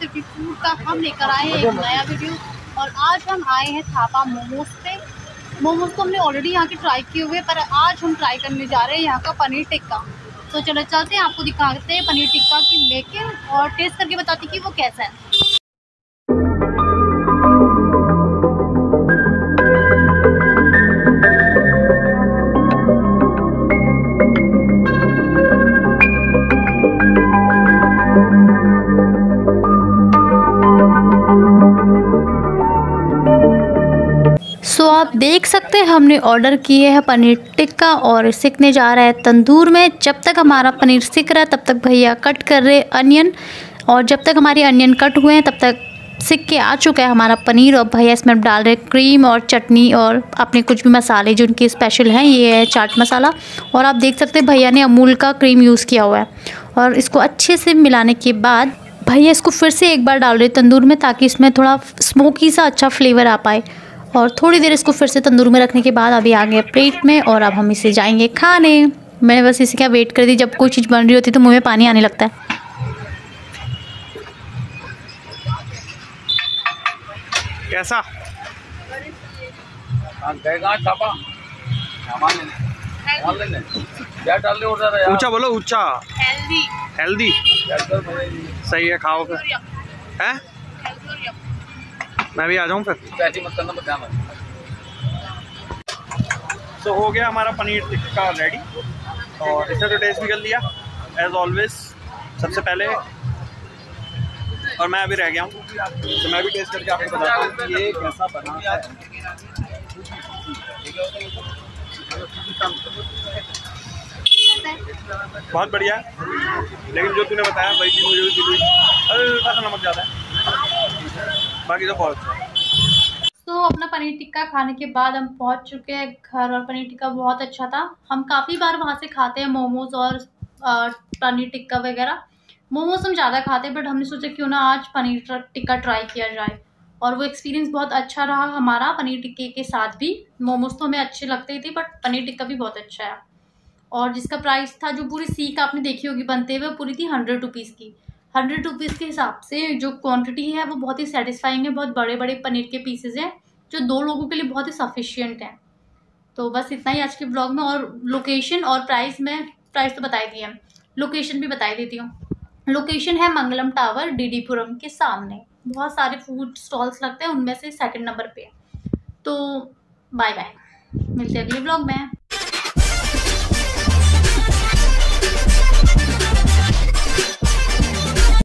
City food का हम लेकर आए हैं एक नया वीडियो। और आज हम आए हैं थापा मोमोज पे। मोमोज तो हमने ऑलरेडी यहाँ के ट्राई किए हुए, पर आज हम ट्राई करने जा रहे हैं यहाँ का पनीर टिक्का। तो चलो चलते हैं, आपको दिखाते हैं पनीर टिक्का की मेकिंग और टेस्ट करके बताती कि वो कैसा है। तो आप देख सकते हैं हमने ऑर्डर किए है पनीर टिक्का और सिकने जा रहा है तंदूर में। जब तक हमारा पनीर सिक रहा है तब तक भैया कट कर रहे अनियन, और जब तक हमारी अनियन कट हुए हैं तब तक सिक के आ चुका है हमारा पनीर। और भैया इसमें डाल रहे क्रीम और चटनी और अपने कुछ भी मसाले जो उनके स्पेशल हैं। ये है चाट मसाला, और आप देख सकते हैं भैया ने अमूल का क्रीम यूज़ किया हुआ है। और इसको अच्छे से मिलाने के बाद भैया इसको फिर से एक बार डाल रहे तंदूर में, ताकि इसमें थोड़ा स्मोकी सा अच्छा फ्लेवर आ पाए। और थोड़ी देर इसको फिर से तंदूर में रखने के बाद अभी आ गए प्लेट में, और अब हम इसे जाएंगे खाने। मैंने बस इसी का वेट कर दी, जब कोई चीज़ बन रही होती तो मुँह में पानी आने लगता है। कैसा ऊंचा बोलो, ऊंचा हेल्दी सही है। खाओ फिर हैं, मैं भी आ जाऊँ फिर। तो हो गया हमारा पनीर टिक्का रेडी, और इसने तो टेस्ट भी कर लिया एज ऑलवेज सबसे पहले। और मैं अभी रह गया हूँ, तो मैं भी टेस्ट करके आपको बताता हूँ कि ये कैसा बना है। बहुत बढ़िया है, लेकिन जो तूने बताया वही चीज़ मुझे भी फील हुई। हल्का सा नमक ज़्यादा है, बाकी तो बहुत अच्छा है। तो अपना पनीर टिक्का खाने के बाद हम पहुंच चुके हैं घर, और पनीर टिक्का बहुत अच्छा था। हम काफ़ी बार वहां से खाते हैं मोमोज और पनीर टिक्का वगैरह। मोमोज हम ज़्यादा खाते हैं, बट हमने सोचा क्यों ना आज पनीर टिक्का ट्राई किया जाए। और वो एक्सपीरियंस बहुत अच्छा रहा हमारा पनीर टिक्के के साथ भी। मोमोज तो हमें अच्छे लगते थे, बट पनीर टिक्का भी बहुत अच्छा है। और जिसका प्राइस था, जो पूरी सीख आपने देखी होगी बनते हुए, पूरी थी 100 रुपीज़ की। 100 रुपीज़ के हिसाब से जो क्वांटिटी है वो बहुत ही सेटिस्फाइंग है। बहुत बड़े बड़े पनीर के पीसेज हैं, जो 2 लोगों के लिए बहुत ही सफिशिएंट है। तो बस इतना ही आज के ब्लॉग में। और लोकेशन और प्राइस तो बताई दी है, लोकेशन भी बताई देती हूँ। लोकेशन है मंगलम टावर, डीडीपुरम के सामने। बहुत सारे फूड स्टॉल्स लगते हैं, उनमें से 2nd नंबर पे। तो बाय बाय, मिलते हैं अगले ब्लॉग में।